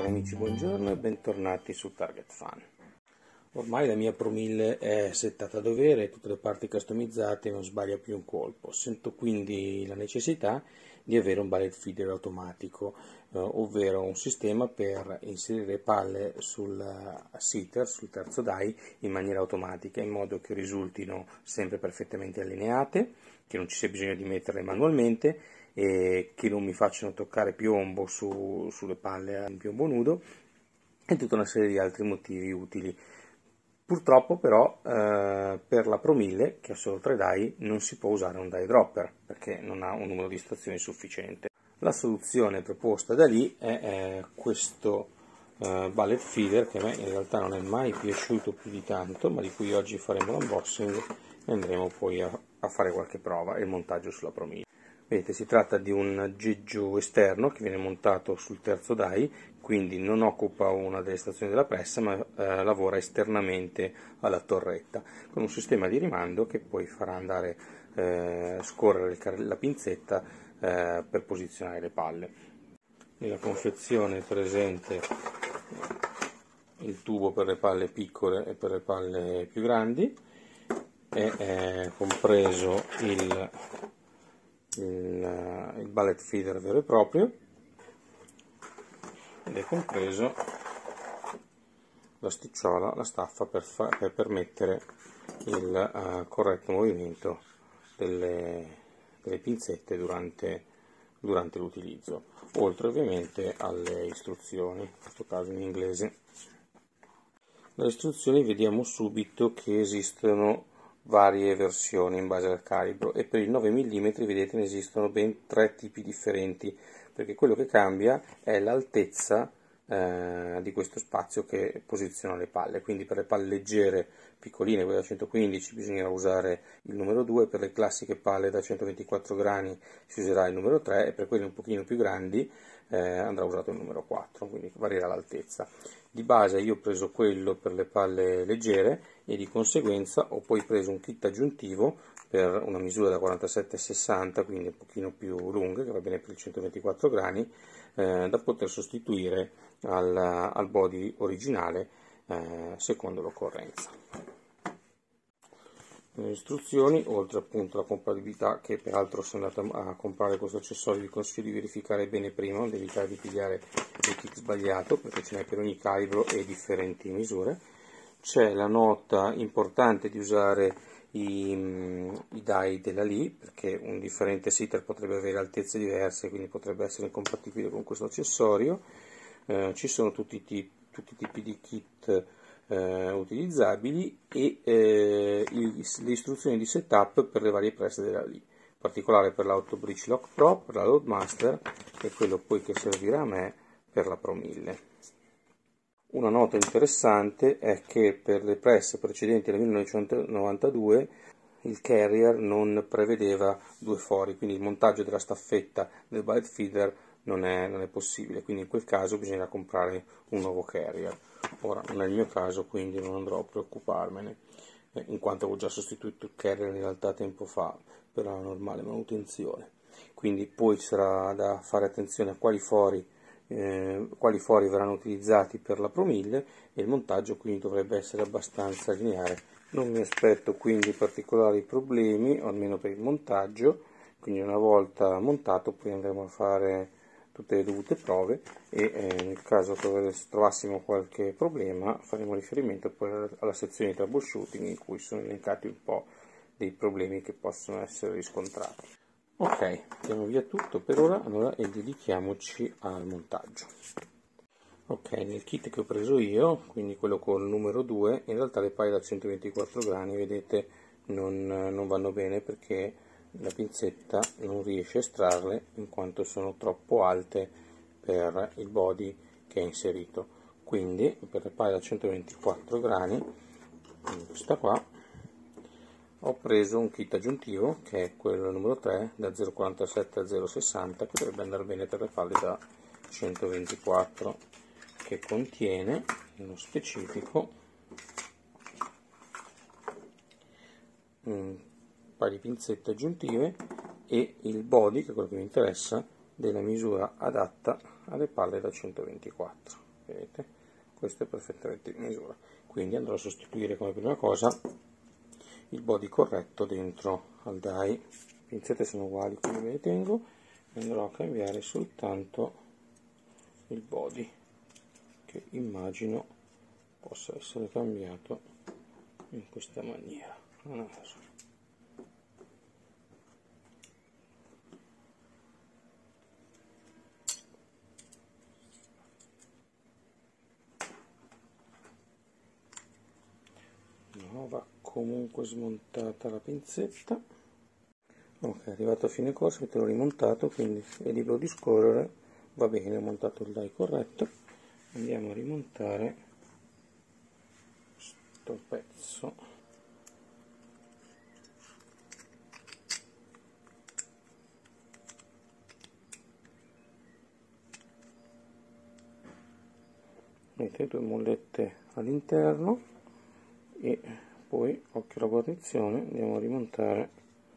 Cari amici, buongiorno e bentornati su Target Fan. Ormai la mia Pro 1000 è settata a dovere e tutte le parti customizzate, non sbaglia più un colpo. Sento quindi la necessità di avere un bullet feeder automatico, ovvero un sistema per inserire palle sul seater, sul terzo die, in maniera automatica, in modo che risultino sempre perfettamente allineate, che non ci sia bisogno di metterle manualmente e che non mi facciano toccare piombo sulle palle in piombo nudo e tutta una serie di altri motivi utili. Purtroppo però per la Pro 1000, che ha solo 3 die, non si può usare un die dropper perché non ha un numero di stazioni sufficiente. La soluzione proposta da lì è questo bullet feeder, che a me in realtà non è mai piaciuto più di tanto, ma di cui oggi faremo l'unboxing e andremo poi a fare qualche prova e il montaggio sulla Pro 1000. Vedete, si tratta di un aggeggio esterno che viene montato sul terzo die, quindi non occupa una delle stazioni della pressa, ma lavora esternamente alla torretta, con un sistema di rimando che poi farà andare scorrere la pinzetta per posizionare le palle. Nella confezione è presente il tubo per le palle piccole e per le palle più grandi, è compreso il bullet feeder vero e proprio, ed è compreso la sticciola, la staffa per permettere il corretto movimento delle pinzette durante l'utilizzo, oltre ovviamente alle istruzioni, in questo caso in inglese. Dalle istruzioni vediamo subito che esistono varie versioni in base al calibro, e per il 9 mm vedete ne esistono ben 3 tipi differenti, perché quello che cambia è l'altezza di questo spazio che posiziona le palle. Quindi per le palle leggere piccoline, quelle da 115, bisognerà usare il numero 2, per le classiche palle da 124 grani si userà il numero 3 e per quelle un pochino più grandi andrà usato il numero 4, quindi varierà l'altezza. Di base io ho preso quello per le palle leggere e di conseguenza ho poi preso un kit aggiuntivo per una misura da 47-60, quindi un pochino più lunga, che va bene per il 124 grani, da poter sostituire al body originale secondo l'occorrenza. Nelle istruzioni, oltre appunto alla compatibilità, che peraltro se andate a comprare questo accessorio vi consiglio di verificare bene prima, ad evitare di pigliare il kit sbagliato, perché ce n'è per ogni calibro e differenti misure. C'è la nota importante di usare i die della Lee, perché un differente seater potrebbe avere altezze diverse, quindi potrebbe essere incompatibile con questo accessorio. Ci sono tutti i tipi di kit utilizzabili e le istruzioni di setup per le varie presse della Lee, in particolare per l'Auto Bridge Lock Pro, per la Loadmaster e quello poi che servirà a me per la Pro 1000. Una nota interessante è che per le presse precedenti al 1992 il carrier non prevedeva 2 fori, quindi il montaggio della staffetta del bullet feeder non è possibile, quindi in quel caso bisognerà comprare un nuovo carrier. Ora non è il mio caso, quindi non andrò a preoccuparmene, in quanto avevo già sostituito il carrier in realtà tempo fa per la normale manutenzione. Quindi poi sarà da fare attenzione a quali fori verranno utilizzati per la Pro 1000, e il montaggio quindi dovrebbe essere abbastanza lineare. Non mi aspetto quindi particolari problemi, almeno per il montaggio, quindi una volta montato poi andremo a fare tutte le dovute prove e nel caso trovassimo qualche problema faremo riferimento poi alla sezione di troubleshooting, in cui sono elencati un po' dei problemi che possono essere riscontrati. Ok, mettiamo via tutto per ora allora e dedichiamoci al montaggio. Ok, nel kit che ho preso io, quindi quello con il numero 2, in realtà le palle da 124 grani, vedete, non vanno bene perché la pinzetta non riesce a estrarle in quanto sono troppo alte per il body che è inserito. Quindi per le palle da 124 grani, questa qua, ho preso un kit aggiuntivo che è quello numero 3 da 0,47 a 0,60, che dovrebbe andare bene per le palle da 124, che contiene nello specifico un paio di pinzette aggiuntive e il body, che è quello che mi interessa, della misura adatta alle palle da 124. vedete, questo è perfettamente in misura. Quindi andrò a sostituire come prima cosa il body corretto dentro al die. Le pinzette sono uguali, quindi me le tengo, e andrò a cambiare soltanto il body, che immagino possa essere cambiato in questa maniera. No, va comunque smontata la pinzetta. Ok, arrivato a fine corso, avete rimontato, quindi è libero di scorrere, va bene, ho montato il die corretto. Andiamo a rimontare questo pezzo. Vedete, due mollette all'interno e poi, occhio alla guarnizione, andiamo a rimontare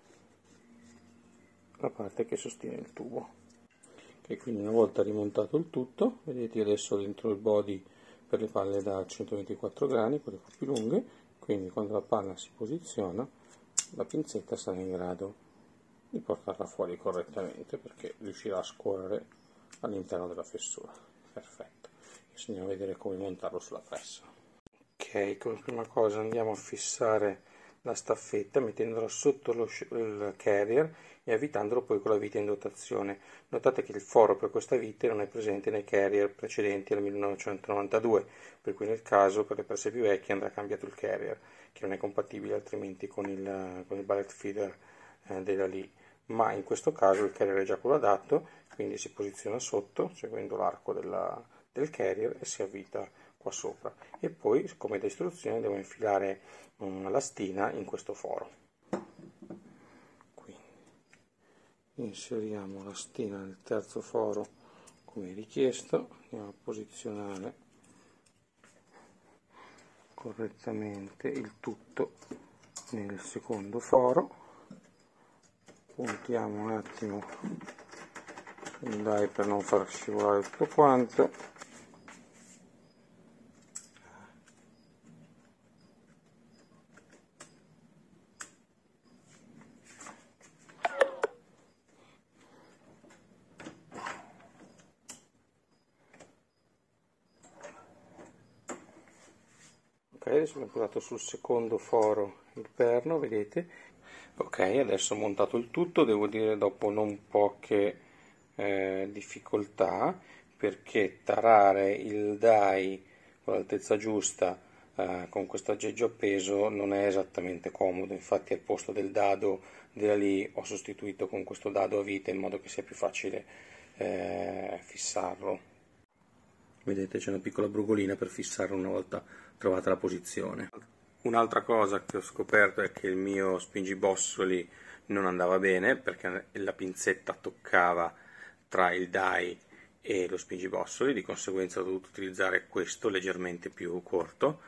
la parte che sostiene il tubo. E quindi una volta rimontato il tutto, vedete adesso dentro il body per le palle da 124 grani, quelle un po' più lunghe, quindi quando la palla si posiziona la pinzetta sarà in grado di portarla fuori correttamente, perché riuscirà a scorrere all'interno della fessura. Perfetto. Adesso andiamo a vedere come montarlo sulla pressa. Ok, come prima cosa andiamo a fissare la staffetta mettendola sotto il carrier e avvitandolo poi con la vite in dotazione. Notate che il foro per questa vite non è presente nei carrier precedenti al 1992, per cui nel caso per le presse più vecchie andrà cambiato il carrier, che non è compatibile altrimenti con il ballet feeder della Lee. Ma in questo caso il carrier è già quello adatto, quindi si posiziona sotto seguendo l'arco del carrier e si avvita qua sopra, e poi come da istruzione devo infilare una lastina in questo foro. Quindi inseriamo la lastina nel terzo foro come richiesto, andiamo a posizionare correttamente il tutto nel secondo foro, puntiamo un attimo il die per non far scivolare tutto quanto. Ok, adesso abbiamo posato sul secondo foro il perno, vedete. Ok, adesso ho montato il tutto, devo dire dopo non poche difficoltà, perché tarare il die con l'altezza giusta con questo aggeggio appeso non è esattamente comodo. Infatti al posto del dado della Lee ho sostituito con questo dado a vite in modo che sia più facile fissarlo. Vedete, c'è una piccola brugolina per fissare una volta trovata la posizione. Un'altra cosa che ho scoperto è che il mio spingibossoli non andava bene, perché la pinzetta toccava tra il die e lo spingibossoli, di conseguenza ho dovuto utilizzare questo leggermente più corto,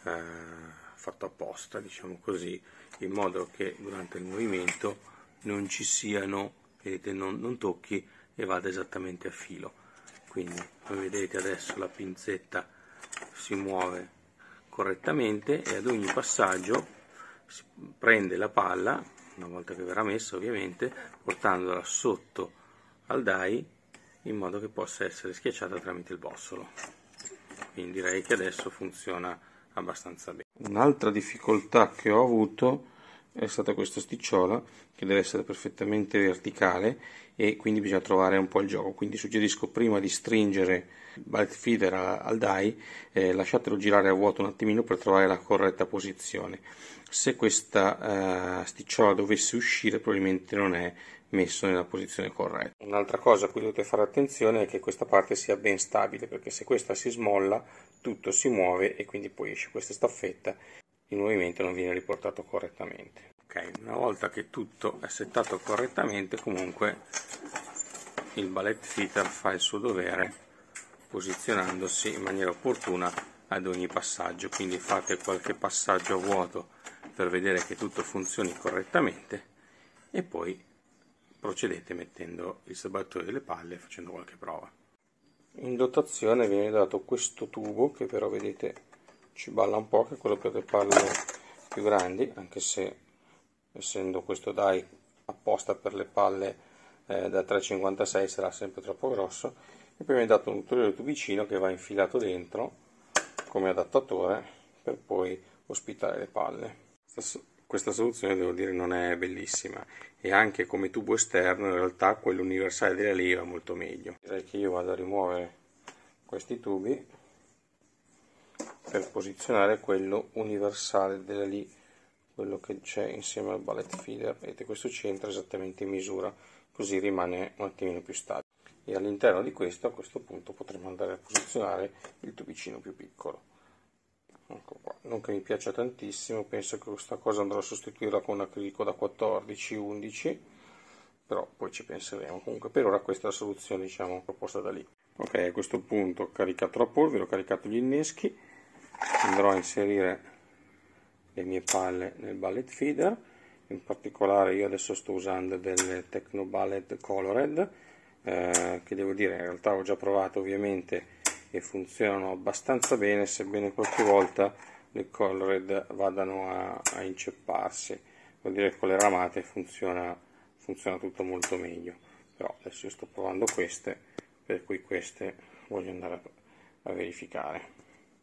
fatto apposta, diciamo così, in modo che durante il movimento non ci siano, vedete, non tocchi e vada esattamente a filo. Quindi come vedete adesso la pinzetta si muove correttamente e ad ogni passaggio si prende la palla, una volta che verrà messa ovviamente, portandola sotto al die in modo che possa essere schiacciata tramite il bossolo. Quindi direi che adesso funziona abbastanza bene. Un'altra difficoltà che ho avuto è stata questa sticciola, che deve essere perfettamente verticale e quindi bisogna trovare un po' il gioco. Quindi suggerisco prima di stringere il ballet feeder al die, lasciatelo girare a vuoto un attimino per trovare la corretta posizione. Se questa sticciola dovesse uscire probabilmente non è messo nella posizione corretta. Un'altra cosa a cui dovete fare attenzione è che questa parte sia ben stabile, perché se questa si smolla tutto si muove e quindi poi esce questa staffetta, il movimento non viene riportato correttamente. Ok, una volta che tutto è settato correttamente, comunque il ballet feeder fa il suo dovere posizionandosi in maniera opportuna ad ogni passaggio, quindi fate qualche passaggio a vuoto per vedere che tutto funzioni correttamente e poi procedete mettendo il serbatore delle palle e facendo qualche prova. In dotazione viene dato questo tubo che però vedete ci balla un po', che è quello per le palle più grandi, anche se essendo questo die apposta per le palle da 3,56 sarà sempre troppo grosso. E poi mi ha dato un ulteriore tubicino che va infilato dentro come adattatore per poi ospitare le palle. Questa soluzione devo dire non è bellissima, e anche come tubo esterno in realtà quello universale della Lee va molto meglio. Direi che io vado a rimuovere questi tubi per posizionare quello universale della Lee, quello che c'è insieme al ballet feeder. Vedete, questo c'entra esattamente in misura, così rimane un attimino più stabile. E all'interno di questo, a questo punto, potremo andare a posizionare il tubicino più piccolo. Ecco qua. Non che mi piaccia tantissimo, penso che questa cosa andrò a sostituirla con un acrilico da 14-11, però poi ci penseremo. Comunque per ora questa è la soluzione, diciamo, proposta da lì. Ok, a questo punto ho caricato la polvere, ho caricato gli inneschi, andrò a inserire le mie palle nel ballet feeder. In particolare io adesso sto usando delle Techno Ballet Colored, che devo dire in realtà ho già provato ovviamente e funzionano abbastanza bene, sebbene qualche volta le Colored vadano a incepparsi. Vuol dire che con le ramate funziona tutto molto meglio, però adesso io sto provando queste, per cui queste voglio andare a verificare.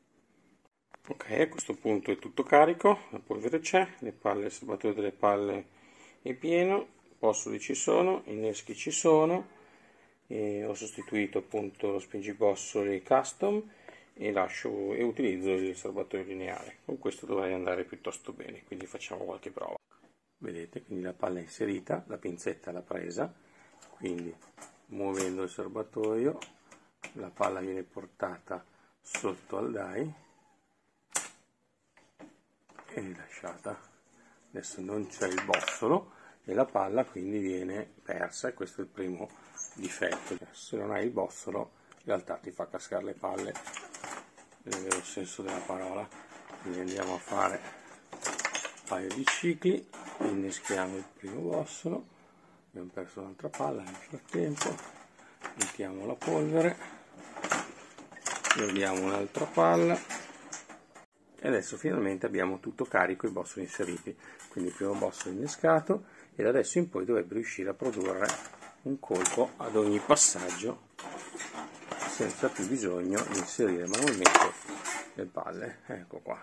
Ok, a questo punto è tutto carico, la polvere c'è, le palle, il serbatoio delle palle è pieno, bossoli ci sono, inneschi ci sono, e ho sostituito appunto lo spingibossoli custom e utilizzo il serbatoio lineare. Con questo dovrei andare piuttosto bene, quindi facciamo qualche prova. Vedete, quindi la palla è inserita, la pinzetta l'ha presa, quindi muovendo il serbatoio la palla viene portata sotto al die e rilasciata. Adesso non c'è il bossolo e la palla quindi viene persa, e questo è il primo difetto. Se non hai il bossolo in realtà ti fa cascare le palle nel vero senso della parola. Quindi andiamo a fare un paio di cicli, inneschiamo il primo bossolo, abbiamo perso l'altra palla nel frattempo, mettiamo la polvere, vediamo un'altra palla e adesso finalmente abbiamo tutto carico, i bossoli inseriti. Quindi il primo bossolo innescato, e da adesso in poi dovrebbe riuscire a produrre un colpo ad ogni passaggio senza più bisogno di inserire manualmente le palle. Ecco qua.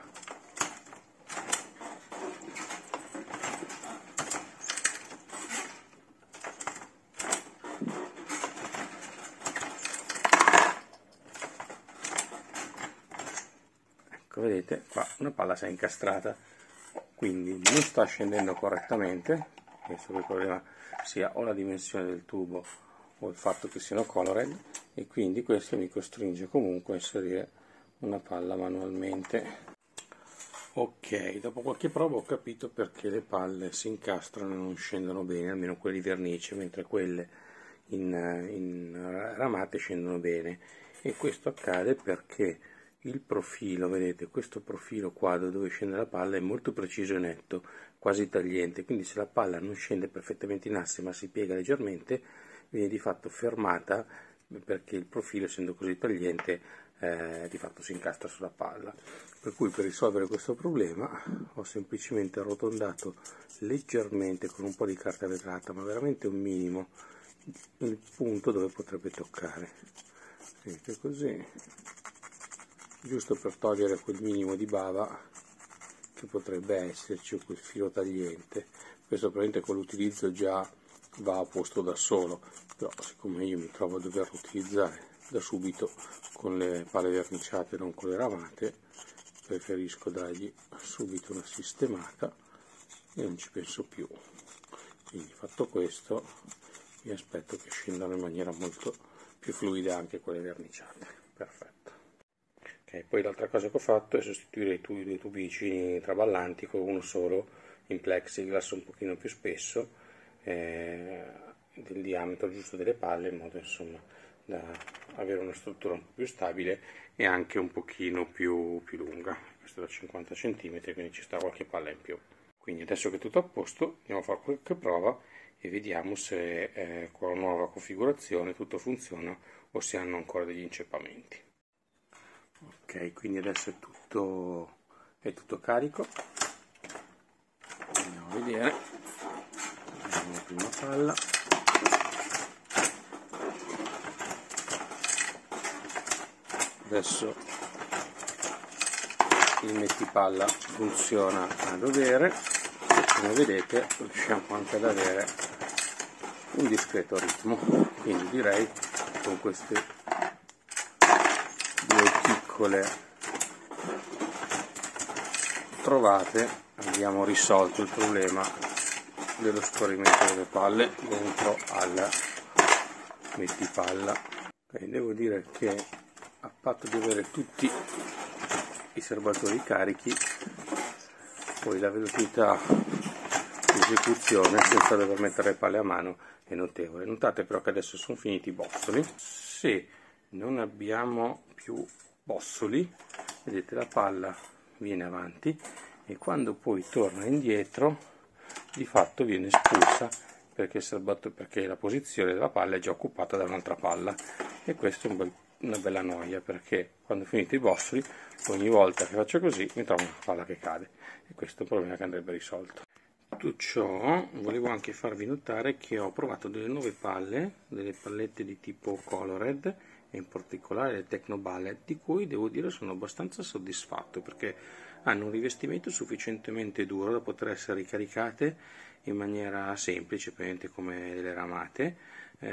Ecco, vedete qua una palla si è incastrata, quindi non sta scendendo correttamente. Penso che il problema sia o la dimensione del tubo o il fatto che siano colored, e quindi questo mi costringe comunque a inserire una palla manualmente. Ok, dopo qualche prova ho capito perché le palle si incastrano e non scendono bene, almeno quelle di vernice, mentre quelle in ramate scendono bene. E questo accade perché il profilo, vedete, questo profilo qua dove scende la palla è molto preciso e netto, quasi tagliente, quindi se la palla non scende perfettamente in asse ma si piega leggermente, viene di fatto fermata, perché il profilo, essendo così tagliente, di fatto si incastra sulla palla. Per cui per risolvere questo problema ho semplicemente arrotondato leggermente con un po' di carta vetrata, ma veramente un minimo, il punto dove potrebbe toccare. Vedete, così, giusto per togliere quel minimo di bava che potrebbe esserci, o quel filo tagliente. Questo probabilmente con l'utilizzo già va a posto da solo, però siccome io mi trovo a doverlo utilizzare da subito con le palle verniciate e non con le ramate, preferisco dargli subito una sistemata e non ci penso più. Quindi fatto questo mi aspetto che scendano in maniera molto più fluida anche quelle verniciate. Perfetto. Ok, poi l'altra cosa che ho fatto è sostituire i due tubicini traballanti con uno solo in plexiglass un pochino più spesso, del diametro giusto delle palle, in modo insomma da avere una struttura un po' più stabile e anche un pochino più lunga. Questo è da 50 cm, quindi ci sta qualche palla in più. Quindi adesso che è tutto a posto andiamo a fare qualche prova e vediamo se con la nuova configurazione tutto funziona o se hanno ancora degli inceppamenti. Ok, quindi adesso è tutto carico. Andiamo a vedere. Vediamo la prima palla. Adesso il mettipalla funziona a dovere e come vedete riusciamo anche ad avere un discreto ritmo, quindi direi con queste due piccole trovate abbiamo risolto il problema dello scorrimento delle palle dentro al mettipalla. Okay, devo dire che a patto di avere tutti i serbatori carichi, poi la velocità di esecuzione senza dover mettere le palle a mano è notevole. Notate però che adesso sono finiti i bossoli. Se non abbiamo più bossoli, vedete la palla viene avanti e quando poi torna indietro di fatto viene espulsa perché la posizione della palla è già occupata da un'altra palla, e questo è una bella noia, perché quando finito i bossoli ogni volta che faccio così mi trovo una palla che cade, e questo è un problema che andrebbe risolto. Tutto ciò volevo anche farvi notare che ho provato delle nuove palle, delle pallette di tipo Colored, e in particolare le Techno Ballet, di cui devo dire sono abbastanza soddisfatto perché hanno un rivestimento sufficientemente duro da poter essere ricaricate in maniera semplice, praticamente come delle ramate.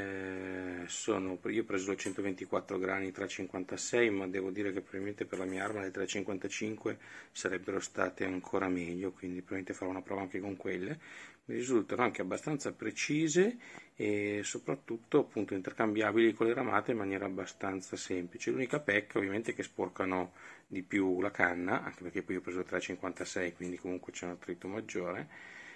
Io ho preso le 124 grani 356, ma devo dire che probabilmente per la mia arma le 355 sarebbero state ancora meglio, quindi probabilmente farò una prova anche con quelle. Mi risultano anche abbastanza precise e soprattutto appunto intercambiabili con le ramate in maniera abbastanza semplice. L'unica pecca ovviamente è che sporcano di più la canna, anche perché poi ho preso il 356, quindi comunque c'è un attrito maggiore,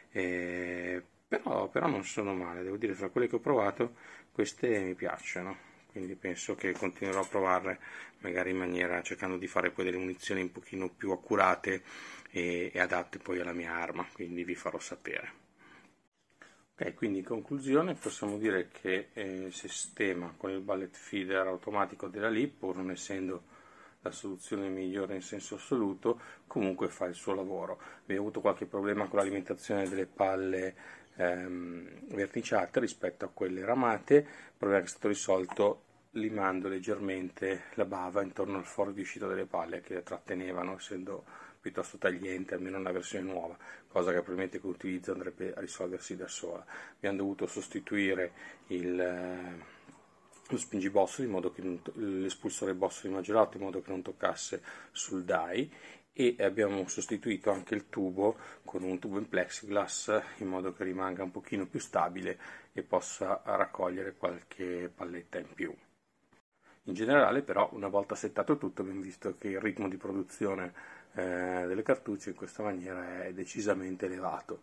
però non sono male, devo dire, fra quelle che ho provato queste mi piacciono, quindi penso che continuerò a provarle magari in maniera, cercando di fare poi delle munizioni un pochino più accurate e adatte poi alla mia arma, quindi vi farò sapere. Ok, quindi in conclusione possiamo dire che il sistema con il bullet feeder automatico della LIP, pur non essendo la soluzione migliore in senso assoluto, comunque fa il suo lavoro. Abbiamo avuto qualche problema con l'alimentazione delle palle verniciate rispetto a quelle ramate, il problema che è stato risolto limando leggermente la bava intorno al foro di uscita delle palle che le trattenevano, essendo piuttosto tagliente, almeno nella versione nuova, cosa che probabilmente con l'utilizzo andrebbe a risolversi da sola. Abbiamo dovuto sostituire lo spingibossoli in modo che l'espulsore bossoli maggiorato in modo che non toccasse sul die, e abbiamo sostituito anche il tubo con un tubo in plexiglass in modo che rimanga un pochino più stabile e possa raccogliere qualche palletta in più. In generale però, una volta settato tutto, abbiamo visto che il ritmo di produzione delle cartucce in questa maniera è decisamente elevato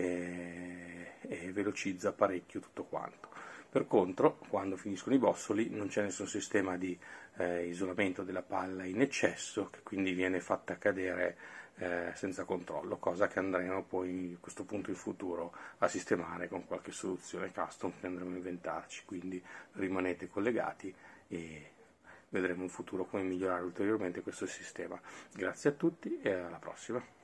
e velocizza parecchio tutto quanto. Per contro, quando finiscono i bossoli non c'è nessun sistema di isolamento della palla in eccesso, che quindi viene fatta cadere senza controllo, cosa che andremo poi a questo punto in futuro a sistemare con qualche soluzione custom che andremo a inventarci, quindi rimanete collegati e vedremo in futuro come migliorare ulteriormente questo sistema. Grazie a tutti e alla prossima.